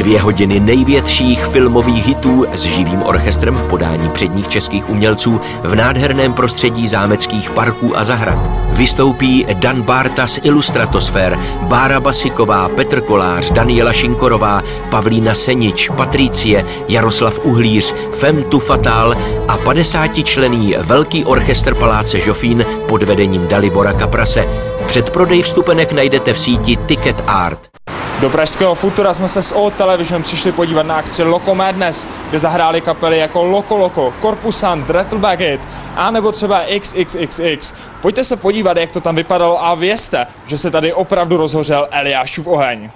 2 hodiny největších filmových hitů s živým orchestrem v podání předních českých umělců v nádherném prostředí zámeckých parků a zahrad. Vystoupí Dan Bárta z Illustratosfér, Bára Basiková, Petr Kolář, Daniela Šinkorová, Pavlína Senič, Patricie, Jaroslav Uhlíř, Femme tu Fatale a 50členný velký orchestr Paláce Žofín pod vedením Dalibora Kaprase. Předprodej vstupenek najdete v síti Ticket Art. Do pražského Futura jsme se s O Television přišli podívat na akci Loco Madness, kde zahrály kapely jako Loco Loco, Corpusant, Rattlebagget a nebo třeba XXXX. Pojďte se podívat, jak to tam vypadalo a vězte, že se tady opravdu rozhořel Eliášův oheň.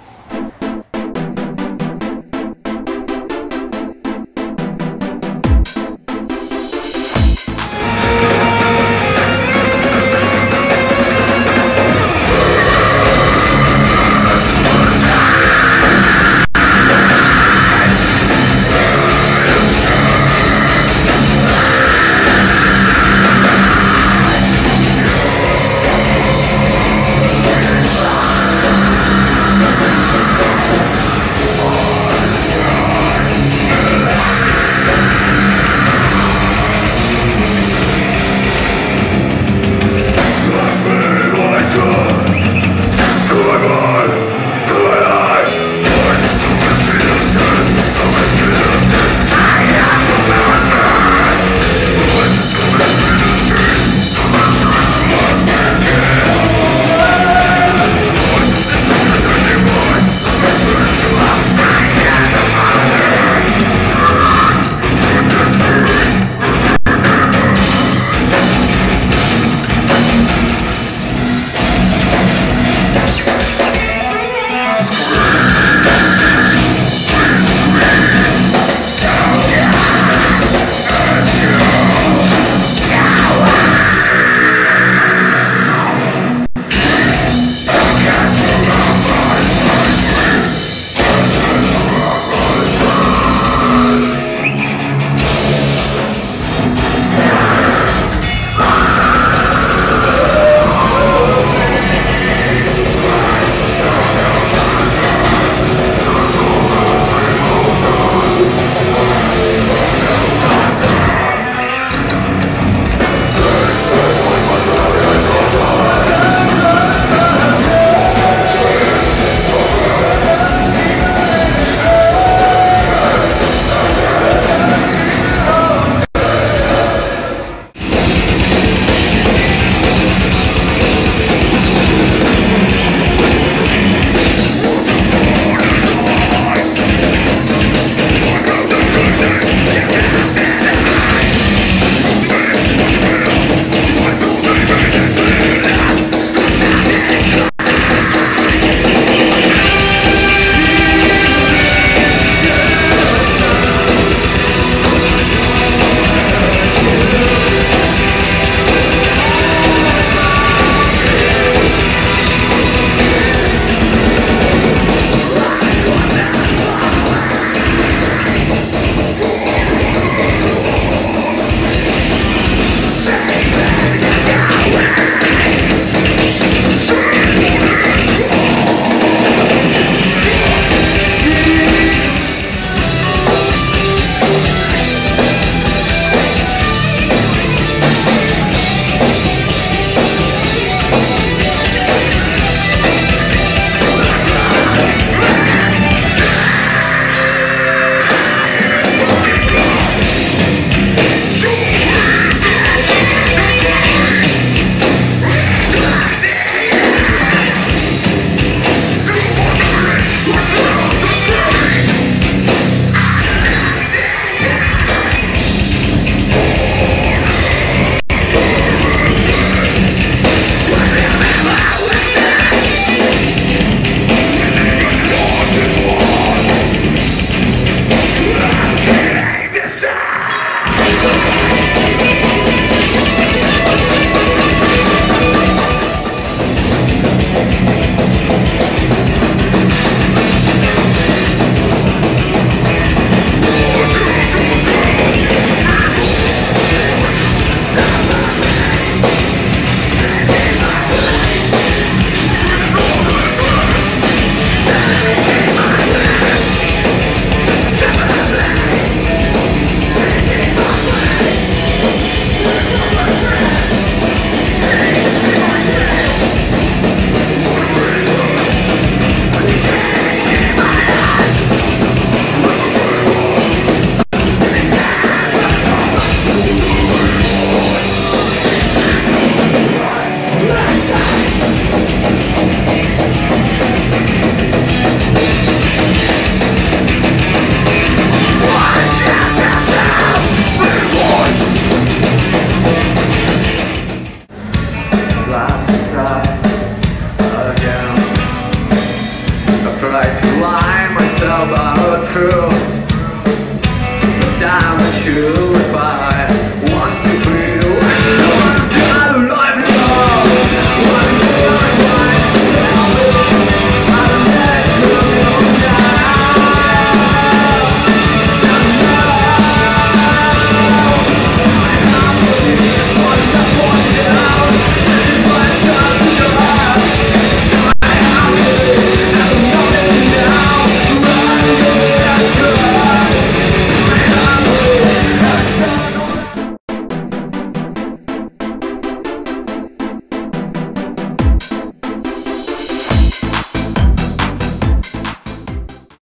try to lie myself out through the diamond shoe.